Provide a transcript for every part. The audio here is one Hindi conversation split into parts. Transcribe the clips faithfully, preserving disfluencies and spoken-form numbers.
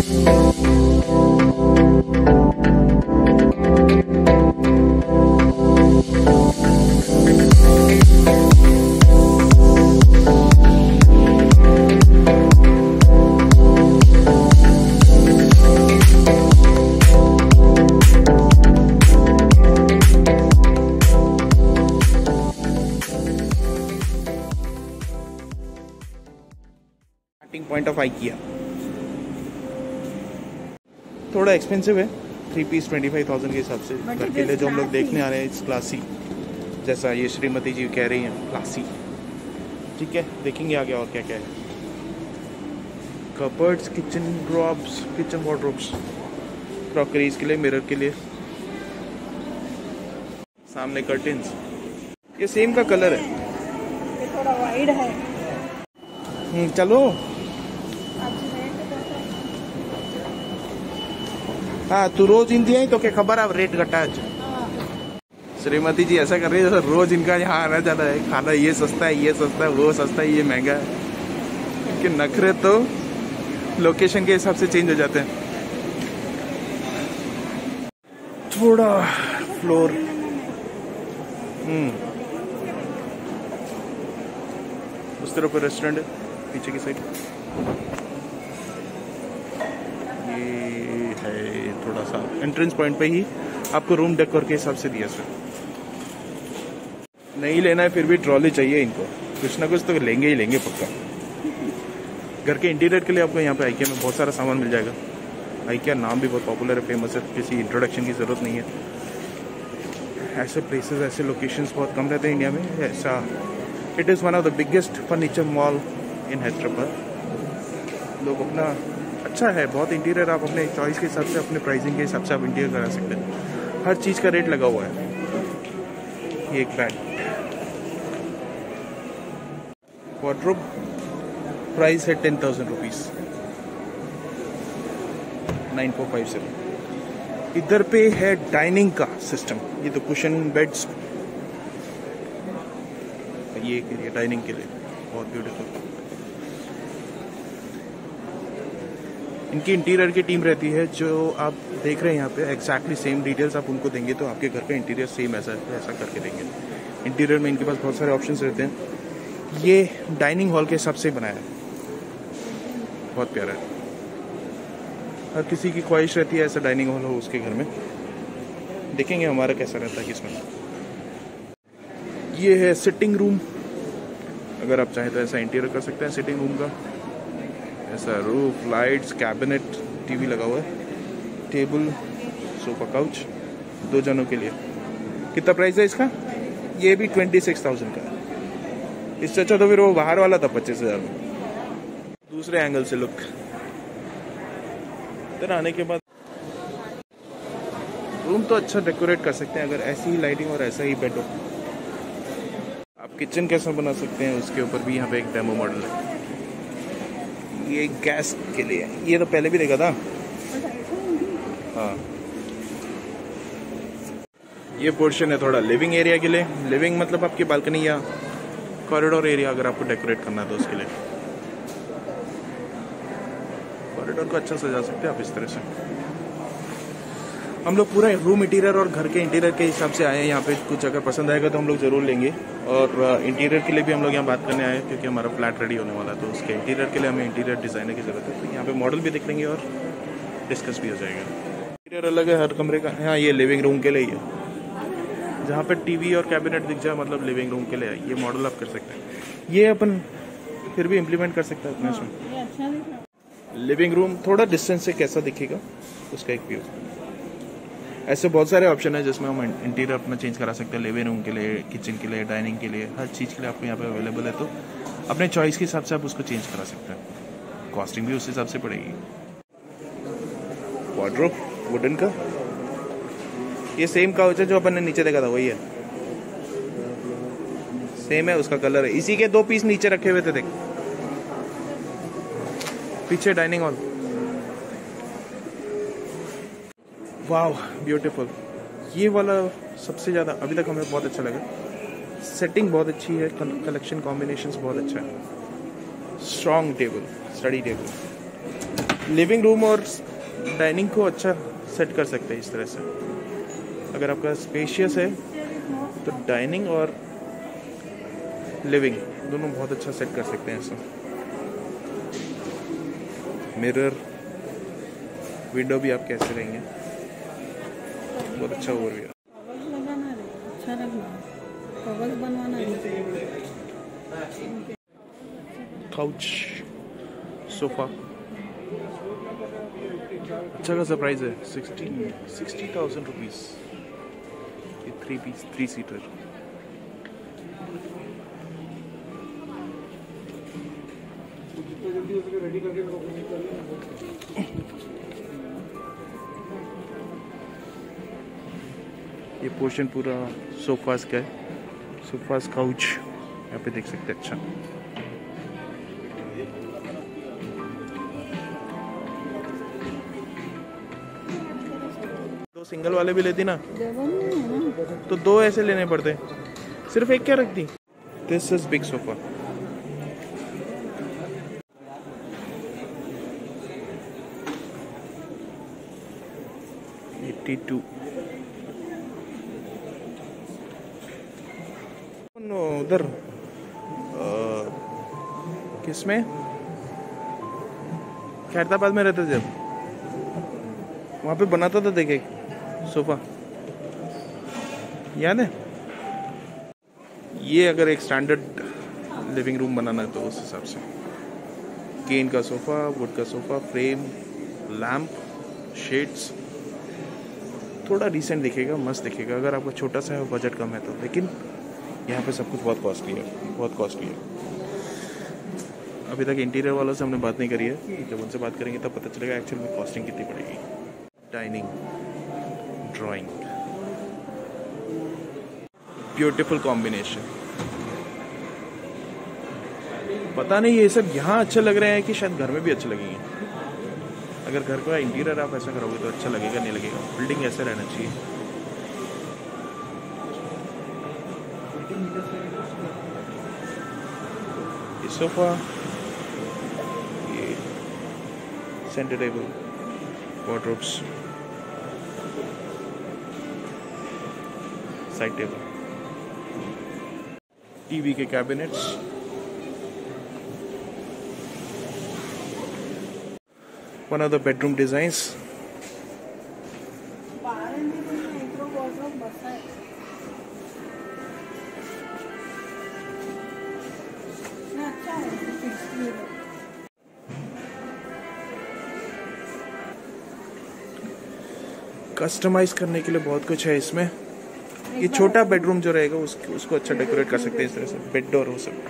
पॉइंट ऑफ IKEA थोड़ा एक्सपेंसिव है, three piece twenty five thousand के हिसाब से। घर के लिए जो हम लोग देखने आ रहे हैं इट्स क्लासी, जैसा ये श्रीमती जी कह रही हैं क्लासी। ठीक है, देखेंगे आगे और क्या क्या है। Cupboards, kitchen drops, kitchen wardrobes, crockeries के लिए, मिरर के लिए, सामने कर्टेन्स। ये सेम का कलर है, ये थोड़ा वाइड है। हम्म चलो हाँ, तू रोज इन दिया तो क्या खबर है रेट घटा है। श्रीमती जी ऐसा कर रही है जैसे रोज इनका यहाँ आना जाना है, खाना ये सस्ता है, ये सस्ता है, वो सस्ता है, ये महंगा है। इनके नखरे तो लोकेशन के हिसाब से चेंज हो जाते हैं। थोड़ा फ्लोर, हम्म उस तरफ पर रेस्टोरेंट है पीछे की साइड। ये है थोड़ा सा एंट्रेंस पॉइंट पे ही आपको रूम डेकोर के हिसाब से दिया सर। नहीं लेना है फिर भी ट्रॉली चाहिए इनको, कुछ ना कुछ तो लेंगे ही लेंगे पक्का। घर के इंटीरियर के लिए आपको यहाँ पे IKEA में बहुत सारा सामान मिल जाएगा। IKEA नाम भी बहुत पॉपुलर है, फेमस है, किसी इंट्रोडक्शन की जरूरत नहीं है। ऐसे प्लेसेस, ऐसे लोकेशंस बहुत कम रहते हैं इंडिया में। ऐसा it is one of the biggest furniture mall in Hyderabad. लोग अपना अच्छा है, बहुत इंटीरियर आप अपने चॉइस के हिसाब से, अपने प्राइसिंग के हिसाब से आप इंटीरियर करा सकते हैं। हर चीज़ का रेट लगा हुआ है। ये एक बेड, वार्डरोब प्राइस है ten thousand rupees, nine four five seven. इधर पे है डाइनिंग का सिस्टम। ये तो कुशन बेड्स, ये के लिए डाइनिंग के लिए बहुत ब्यूटीफुल। इनकी इंटीरियर की टीम रहती है, जो आप देख रहे हैं यहाँ पे एक्जैक्टली सेम डिटेल्स आप उनको देंगे तो आपके घर का इंटीरियर सेम ऐसा ऐसा करके देंगे। इंटीरियर में इनके पास बहुत सारे ऑप्शंस रहते हैं। ये डाइनिंग हॉल के हिसाब से बनाया है, बहुत प्यारा है। हर किसी की ख्वाहिश रहती है ऐसा डाइनिंग हॉल हो उसके घर में। देखेंगे हमारा कैसा रहता है किसमें। ये है सिटिंग रूम, अगर आप चाहें तो ऐसा इंटीरियर कर सकते हैं सिटिंग रूम का। ऐसा रूफ, लाइट्स, कैबिनेट, टीवी लगा हुआ है, टेबल, सोफा, काउच, दो जनों के लिए। कितना प्राइस है इसका? ये भी ट्वेंटी सिक्स थाउजेंड का है। इससे अच्छा तो फिर वो बाहर वाला था पच्चीस हजार में। दूसरे एंगल से लुक इधर आने के बाद रूम तो अच्छा डेकोरेट कर सकते हैं अगर ऐसी ही लाइटिंग और ऐसा ही बेड हो। आप किचन कैसा बना सकते हैं उसके ऊपर भी यहाँ पे एक डेमो मॉडल है। ये गैस के लिए, ये तो पहले भी देखा था। हाँ, ये पोर्शन है थोड़ा लिविंग एरिया के लिए। लिविंग मतलब आपकी बालकनी या कॉरिडोर एरिया अगर आपको डेकोरेट करना है तो उसके लिए कॉरिडोर को अच्छा सजा सकते हैं आप इस तरह से। हम लोग पूरा रूम इंटीरियर और घर के इंटीरियर के हिसाब से आए हैं यहाँ पे। कुछ अगर पसंद आएगा तो हम लोग जरूर लेंगे। और इंटीरियर के लिए भी हम लोग यहाँ बात करने आए हैं क्योंकि हमारा फ्लैट रेडी होने वाला है, तो उसके इंटीरियर के लिए हमें इंटीरियर डिजाइनर की जरूरत है। तो यहाँ पे मॉडल भी देख लेंगे और डिस्कस भी हो जाएगा। इंटीरियर अलग है हर कमरे का। हाँ, ये लिविंग रूम के लिए ही है, जहाँ पे टीवी और कैबिनेट दिख जाए मतलब लिविंग रूम के लिए है। ये मॉडल आप कर सकते हैं, ये अपन फिर भी इम्प्लीमेंट कर सकते हैं अपने इसमें। लिविंग रूम थोड़ा डिस्टेंस से कैसा दिखेगा उसका एक व्यू। ऐसे बहुत सारे ऑप्शन है जिसमें हम इंटीरियर अपना चेंज करा सकते हैं। लिविंग रूम के लिए, किचन के लिए, डाइनिंग के लिए, हर चीज़ के लिए आपको यहाँ पे अवेलेबल है। तो अपने चॉइस के हिसाब से आप उसको चेंज करा सकते हैं। कॉस्टिंग भी उस हिसाब से पड़ेगी। वार्डरोब वुडन का, ये सेम काउच है जो अपन ने नीचे देखा था, वही है, सेम है, उसका कलर है। इसी के दो पीस नीचे रखे हुए थे देख, पीछे डाइनिंग हॉल। वाह ब्यूटीफुल। ये वाला सबसे ज़्यादा अभी तक हमें बहुत अच्छा लगा। सेटिंग बहुत अच्छी है, कलेक्शन कॉम्बिनेशंस बहुत अच्छा है। Strong table, study table, living room और डाइनिंग को अच्छा सेट कर सकते हैं इस तरह से। अगर आपका स्पेशियस है तो डाइनिंग और लिविंग दोनों बहुत अच्छा सेट कर सकते हैं ऐसा। मिरर, विंडो भी आप कैसे रहेंगे, बहुत अच्छा ओवरव्यू। कवर्स लगाना है, अच्छा लगना है, कवर्स बनवाना है। काउच, सोफा, अच्छा खासा प्राइस है, सिक्सटी सिक्सटी थाउजेंड रुपीज। ये थ्री पीस थ्री सीटर। ये पोर्शन पूरा सोफास का है, सोफास काउच यहाँ पे देख सकते हैं। अच्छा दो सिंगल वाले भी लेती ना, तो दो ऐसे लेने पड़ते, सिर्फ एक क्या रखती। This is big sofa. Eighty two. उधर किसमें, खैरताबाद में रहते जब, वहां पे बनाता था देखे सोफा, याद है। ये अगर एक स्टैंडर्ड लिविंग रूम बनाना है तो उस हिसाब से केन का सोफा, वुड का सोफा, फ्रेम, लैम्प, शेड्स, थोड़ा रिसेंट दिखेगा, मस्त दिखेगा अगर आपका छोटा सा है, बजट कम है तो। लेकिन यहाँ पे सब कुछ बहुत कॉस्टली है, बहुत कॉस्टली है। अभी तक इंटीरियर वालों से हमने बात नहीं करी है, जब उनसे बात करेंगे तब पता चलेगा एक्चुअल में कॉस्टिंग कितनी पड़ेगी। Dining, drawing, beautiful combination. पता नहीं ये सब यहाँ अच्छे लग रहे हैं कि शायद घर में भी अच्छे लगेंगे। अगर घर का इंटीरियर आप ऐसा करोगे तो अच्छा लगेगा, नहीं लगेगा। बिल्डिंग ऐसे रहना चाहिए। ये सोफा, ये centre table, wardrobes, side table, TV के cabinets, one of the bedroom designs. Customize करने के लिए बहुत कुछ है इसमें। ये छोटा बेडरूम जो रहेगा उसको उसको अच्छा डेकोरेट कर सकते हैं इस तरह से, बेड डोर हो सकता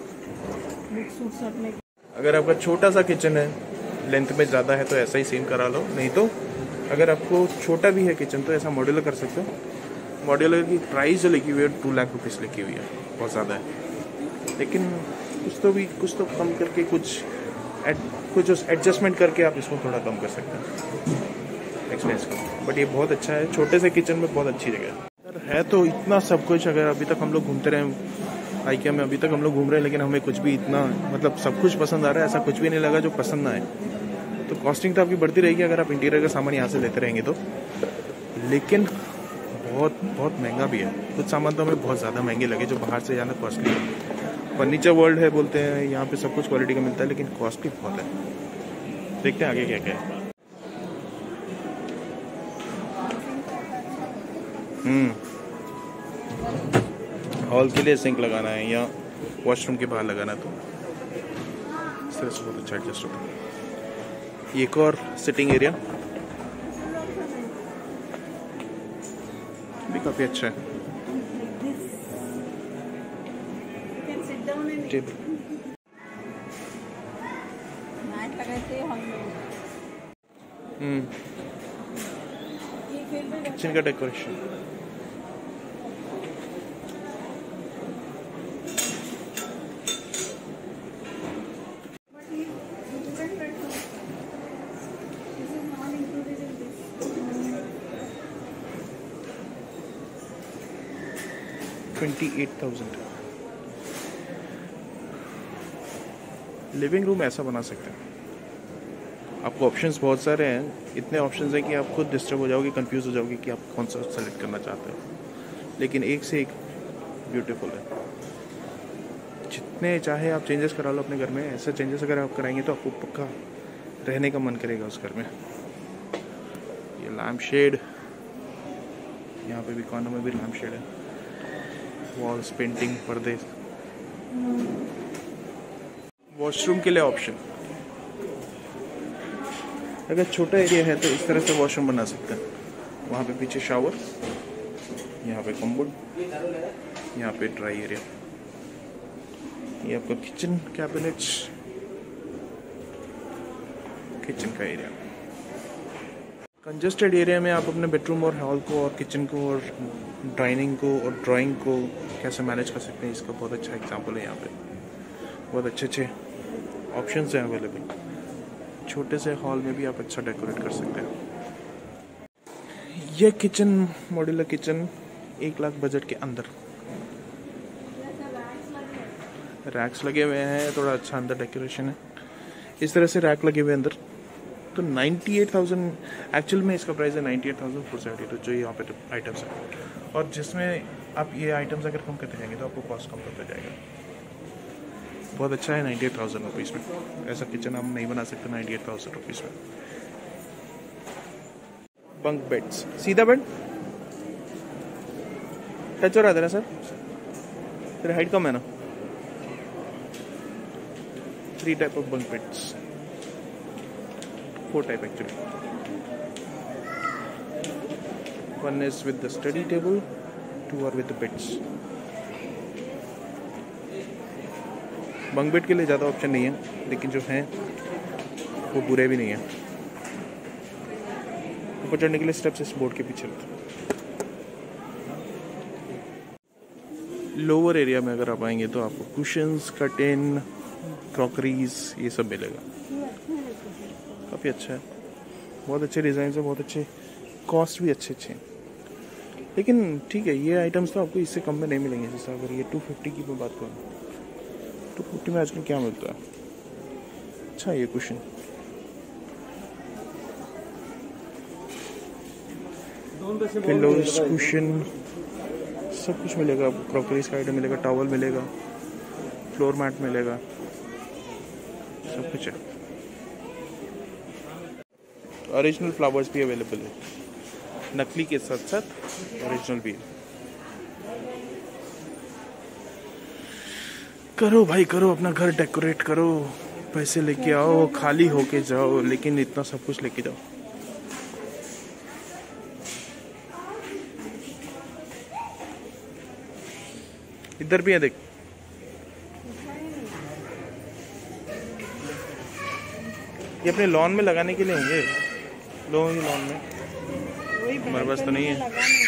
है। अगर आपका छोटा सा किचन है, लेंथ में ज़्यादा है तो ऐसा ही सेम करा लो, नहीं तो अगर आपको छोटा भी है किचन तो ऐसा मॉड्यूलर कर सकते हो। मॉड्यूलर की प्राइस जो लिखी हुई है टू लाख रुपीज़ लिखी हुई है, बहुत ज़्यादा है। लेकिन कुछ तो भी कुछ तो कम करके कुछ एड, कुछ एडजस्टमेंट करके आप इसको थोड़ा कम कर सकते हैं एक्सपेंस को। बट ये बहुत अच्छा है, छोटे से किचन में बहुत अच्छी जगह है। है तो इतना सब कुछ। अगर अभी तक हम लोग घूमते रहे आइकिया में, अभी तक हम लोग घूम रहे हैं, लेकिन हमें कुछ भी इतना मतलब सब कुछ पसंद आ रहा है, ऐसा कुछ भी नहीं लगा जो पसंद ना आए। तो कॉस्टिंग तो आपकी बढ़ती रहेगी अगर आप इंटीरियर का सामान यहाँ से लेते रहेंगे तो। लेकिन बहुत बहुत महंगा भी है। कुछ सामान तो हमें बहुत ज़्यादा महंगे लगे जो बाहर से ज़्यादा कॉस्टली है। फर्नीचर वर्ल्ड है बोलते हैं, यहाँ पे सब कुछ क्वालिटी का मिलता है, लेकिन कॉस्टली बहुत है। देखते हैं आगे क्या क्या है। हम्म हॉल के लिए सिंक लगाना है या वॉशरूम के बाहर लगाना, तो इस तरह से बहुत अच्छा एडजस्ट होता है। एक और सिटिंग एरिया भी काफी अच्छा है। टेबल, हम्म किचन का decoration, twenty eight thousand. Living room ऐसा बना सकते हैं। आपको ऑप्शंस बहुत सारे हैं, इतने ऑप्शंस हैं कि आप खुद डिस्टर्ब हो जाओगे, कंफ्यूज हो जाओगे कि आप कौन सा सेलेक्ट करना चाहते हो, लेकिन एक से एक ब्यूटीफुल है। जितने चाहे आप चेंजेस करा लो अपने घर में, ऐसे चेंजेस अगर आप कराएंगे तो आपको पक्का रहने का मन करेगा उस घर में। ये लैम्प शेड, यहाँ पे भी कॉर्नर में भी लैम्प शेड है, वॉल्स, पेंटिंग, पर्दे। वॉशरूम के लिए ऑप्शन, अगर छोटा एरिया है तो इस तरह से वॉशरूम बना सकते हैं। वहाँ पे पीछे शावर, यहाँ पे कम्बोर्ड, यहाँ पे ड्राई एरिया, ये आपका किचन कैबिनेट्स, किचन का एरिया। कंजस्टेड एरिया में आप अपने बेडरूम और हॉल को और किचन को और डाइनिंग को और ड्राइंग को कैसे मैनेज कर सकते हैं, इसका बहुत अच्छा एग्जांपल है। यहाँ पे बहुत अच्छे अच्छे ऑप्शंस हैं अवेलेबल। छोटे से हॉल में भी आप अच्छा डेकोरेट कर सकते हैं। यह किचन, मॉड्यूलर किचन, एक लाख बजट के अंदर। रैक्स लगे हुए हैं, थोड़ा अच्छा अंदर डेकोरेशन है, इस तरह से रैक लगे हुए अंदर। तो नाइन्टी एट थाउजेंड एक्चुअल में इसका प्राइस है, ninety eight thousand four seventy two जो यहाँ पे आइटम्स है। और जिसमें आप ये आइटम्स अगर कम करते जाएंगे तो आपको कॉस्ट कम करता जाएगा। बहुत अच्छा है नाइन्टी एट थाउजेंड रुपीज़ में। ऐसा किचन आप नहीं बना सकते नाइन्टी एट थाउजेंड रुपीज़ में। बंक बेड्स, सीधा बेड टच हो रहा था ना सर, तेरी हाइट कम है ना। Three type of bunk beds, four type actually. One is with the study table, two are with the beds. Bunk bed के लिए ज़्यादा ऑप्शन नहीं है, लेकिन जो हैं वो बुरे भी नहीं हैं। ऊपर चढ़ने के लिए स्टेप्स इस बोर्ड के पीछे होते हैं। लोअर एरिया में अगर आप आएंगे तो आपको कुशन्स, कर्टेन, क्रॉकरीज ये सब मिलेगा। काफ़ी अच्छा है, बहुत अच्छे डिज़ाइन है, बहुत अच्छे, कॉस्ट भी अच्छे अच्छे हैं। लेकिन ठीक है, ये आइटम्स तो आपको इससे कम में नहीं मिलेंगे। जैसे अगर ये टू फिफ्टी की मैं बात करूँ, टू फिफ्टी में आजकल क्या मिलता है अच्छा ये कुशन। पिलोज, कुशन सब कुछ मिलेगा आपको। क्रॉकरीज का आइटम मिलेगा, टॉवल मिलेगा, फ्लोर मैट मिलेगा, सब कुछ है। ओरिजिनल फ्लावर्स भी अवेलेबल है, नकली के साथ साथ ओरिजिनल भी है। करो भाई करो, अपना घर डेकोरेट करो, पैसे लेके आओ, खाली होके जाओ, लेकिन इतना सब कुछ लेके जाओ। इधर भी है देख, ये अपने लॉन में लगाने के लिए होंगे, लोगों के लॉन में। हमारे पास तो नहीं है।